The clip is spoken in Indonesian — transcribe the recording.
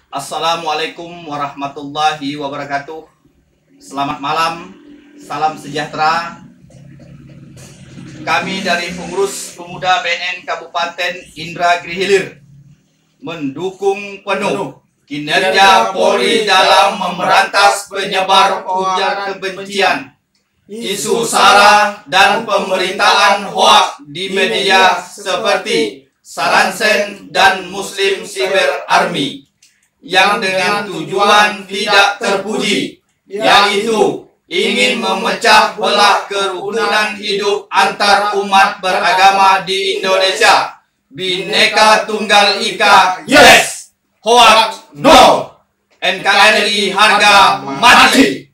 Assalamualaikum warahmatullahi wabarakatuh. Selamat malam, salam sejahtera. Kami dari Pengurus Pemuda BNN Kabupaten Indragiri Hilir mendukung penuh kinerja Polri dalam memberantas penyebar ujar kebencian, isu sara dan pemberitaan hoaks di media seperti Saransen dan Muslim Cyber Army yang dengan tujuan tidak terpuji, yaitu ingin memecah belah kerukunan hidup antar umat beragama di Indonesia. Bhinneka Tunggal Ika, yes! Hoaks, no! NKRI harga mati!